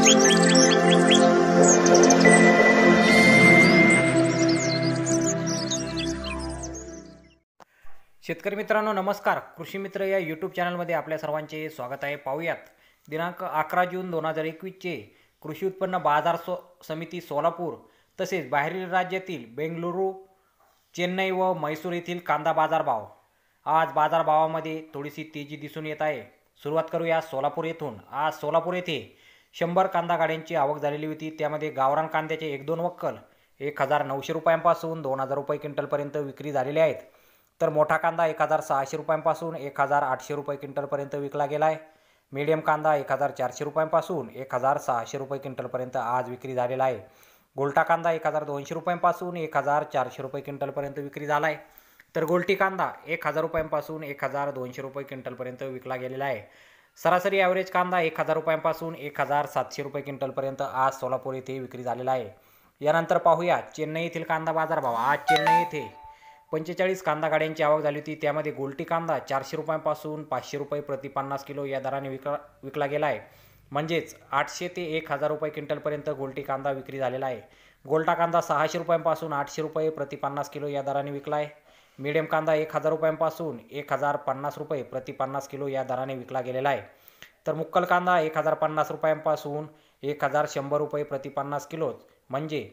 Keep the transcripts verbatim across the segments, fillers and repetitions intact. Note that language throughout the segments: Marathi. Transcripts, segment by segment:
शेतकरी मित्रांनो नमस्कार, कृषीमित्र या यूट्यूब चॅनलमध्ये आपल्या सर्वांचे स्वागत आहे। पाहूयात दिनांक अकरा जून दोन हजार एकवीसचे कृषी उत्पन्न बाजार सो समिती सोलापूर तसेच बाहेरील राज्यातील बेंगलुरू, चेन्नई व म्हैसूर येथील कांदा बाजारभाव। आज बाजारभावामध्ये थोडीशी तेजी दिसून येत आहे। सुरुवात करूया सोलापूर येथून। आज सोलापूर येथे शंभर कांदा गाड्यांची आवक झालेली होती। त्यामध्ये गावरान कांद्याचे एक दोन वक्कल एक हजार नऊशे रुपयांपासून दोन हजार रुपये क्विंटलपर्यंत विक्री झालेले आहेत। तर मोठा कांदा एक हजार सहाशे रुपयांपासून एक हजार आठशे रुपये क्विंटलपर्यंत विकला गेला आहे। मीडियम कांदा एक हजार चारशे रुपयांपासून एक हजार सहाशे रुपये क्विंटलपर्यंत आज विक्री झालेला आहे। गोल्टा कांदा एक हजार दोनशे रुपयांपासून एक हजार चारशे रुपये क्विंटलपर्यंत विक्री झाला आहे। तर गोल्टी कांदा एक हजार रुपयांपासून एक हजार दोनशे रुपये क्विंटलपर्यंत विकला गेलेला आहे। सरासरी ॲव्हरेज कांदा एक हजार रुपयांपासून एक हजार सातशे रुपये क्विंटलपर्यंत आज सोलापूर येथे विक्री झालेला आहे। यानंतर पाहूया चेन्नई येथील कांदा बाजारभाव। आज चेन्नई येथे पंचेचाळीस कांदा गाड्यांची आवक झाली होती। त्यामध्ये गोल्टी कांदा चारशे रुपयांपासून पाचशे रुपये प्रति पन्नास किलो या दराने विकला विकला गेला आहे। म्हणजेच आठशे ते एक हजार रुपये क्विंटलपर्यंत गोल्टी कांदा विक्री झालेला आहे। गोल्टा कांदा सहाशे रुपयांपासून आठशे रुपये प्रति पन्नास किलो या दराने विकला आहे। मीडियम कांदा एक हजार रुपयांपासून एक हजार पन्नास रुपये प्रति पन्नास किलो या दराने विकला गेलेला आहे। तर मुक्कल कांदा एक हजार पन्नास रुपयांपासून एक हजार शंभर रुपये प्रति पन्नास किलो म्हणजे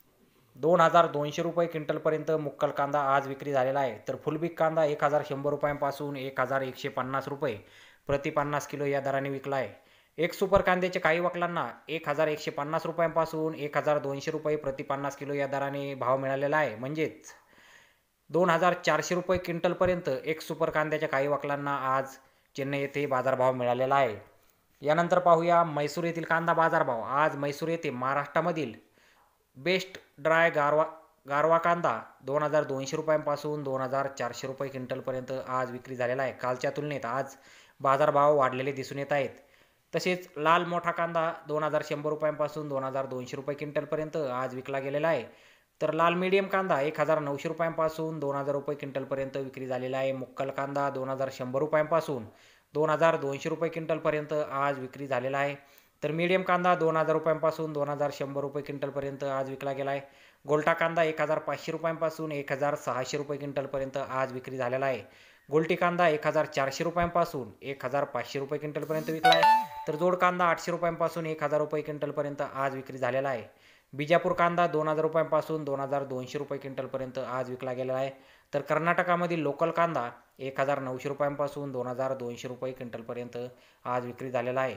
दोन हजार दोनशे रुपये क्विंटलपर्यंत मुक्कल कांदा आज विक्री झालेला आहे। तर फुलबिग कांदा एक हजार शंभर रुपयांपासून एक हजार एकशे पन्नास रुपये प्रति पन्नास किलो या दराने विकला आहे। एक सुपर कांद्याचे काही वकलांना एक हजार एकशे पन्नास रुपयांपासून एक हजार दोनशे रुपये प्रति पन्नास किलो या दराने भाव मिळालेला आहे। म्हणजेच दोन हजार चारशे रुपये क्विंटलपर्यंत एक सुपर कांद्याच्या काही वकलांना आज चेन्नई येथे बाजारभाव मिळालेला आहे। यानंतर पाहूया म्हैसूर येथील कांदा बाजारभाव। आज म्हैसूर येथे महाराष्ट्रामधील बेस्ट ड्राय गारवा गारवा कांदा दोन हजार दोनशे रुपयांपासून दोन हजार चारशे रुपये क्विंटलपर्यंत आज विक्री झालेला आहे। कालच्या तुलनेत आज बाजारभाव वाढलेले दिसून येत आहेत। तसेच लाल मोठा कांदा दोन हजार शंभर रुपयांपासून दोन हजार दोनशे रुपये क्विंटलपर्यंत आज विकला गेलेला आहे। तर लाल मीडियम कांदा एक हजार नऊशे रुपयांपासून दोन हजार रुपये क्विंटलपर्यंत विक्री झालेला आहे। मुक्कल कांदा दोन हजार शंभर रुपयांपासून दोन हजार दोनशे रुपये क्विंटलपर्यंत आज विक्री झालेला आहे। तर मीडियम कांदा दोन हजार रुपयांपासून दोन हजार शंभर रुपये क्विंटलपर्यंत आज विकला गेला आहे। गोल्टा कांदा एक हजार पाचशे रुपयांपासून एक हजार सहाशे रुपये क्विंटलपर्यंत आज विक्री झालेला आहे। गोल्टी कांदा एक हजार चारशे रुपयांपासून एक हजार पाचशे रुपये क्विंटलपर्यंत विकला आहे। तर जोड कांदा आठशे रुपयांपासून एक हजार रुपये क्विंटलपर्यंत आज विक्री झालेला आहे। बिजापूर कांदा दोन हजार रुपयांपासून दोन हजार दोनशे रुपये क्विंटलपर्यंत आज विकला गेला आहे। तर कर्नाटकामधील लोकल कांदा एक हजार नऊशे रुपयांपासून दोन हजार दोनशे रुपये क्विंटलपर्यंत आज विक्री झालेला आहे।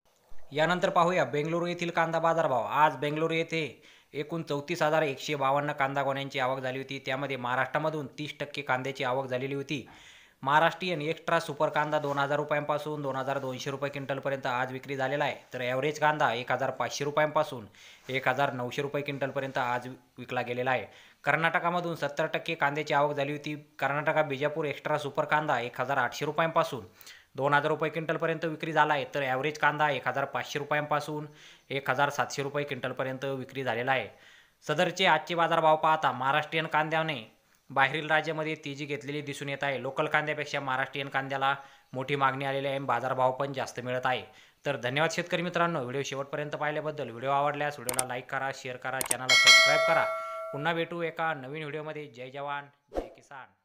यानंतर पाहूया बेंगलुरू येथील कांदा बाजारभाव। आज बेंगलुरू येथे एकूण चौतीस हजार एकशे बावन्न कांदा गोण्यांची आवक झाली होती। त्यामध्ये महाराष्ट्रामधून तीस टक्के कांद्याची आवक झालेली होती। महाराष्ट्रीयन एक्स्ट्रा सुपर कांदा दोन हजार रुपयांपासून दोन हजार दोनशे रुपये क्विंटलपर्यंत आज विक्री झालेला आहे। तर ॲव्हरेज कांदा एक हजार पाचशे रुपयांपासून एक हजार नऊशे रुपये क्विंटलपर्यंत आज विकला गेलेला आहे। कर्नाटकामधून सत्तर टक्के कांद्याची आवक झाली होती। कर्नाटका बिजापूर एक्स्ट्रा सुपर कांदा एक हजार आठशे रुपयांपासून दोन हजार रुपये क्विंटलपर्यंत विक्री झाला आहे। तर ॲव्हरेज कांदा एक हजार पाचशे रुपयांपासून एक हजार सातशे रुपये क्विंटलपर्यंत विक्री झालेला आहे। सदरचे आजचे बाजारभाव पाहता महाराष्ट्रीयन कांद्याने बाहेरील राज्यामध्ये तेजी घेतलेली दिसून येत आहे। लोकल कांद्यापेक्षा महाराष्ट्रीयन कांद्याला मोठी मागणी आलेली आहे, बाजारभाव पण जास्त मिळत आहे। तर धन्यवाद शेतकरी मित्रांनो, व्हिडिओ शेवटपर्यंत पाहिल्याबद्दल। व्हिडिओ आवडल्यास व्हिडिओला लाईक करा, शेअर करा, चॅनलला सबस्क्राईब करा। पुन्हा भेटू एका नवीन व्हिडिओमध्ये। जय जवान जय किसान।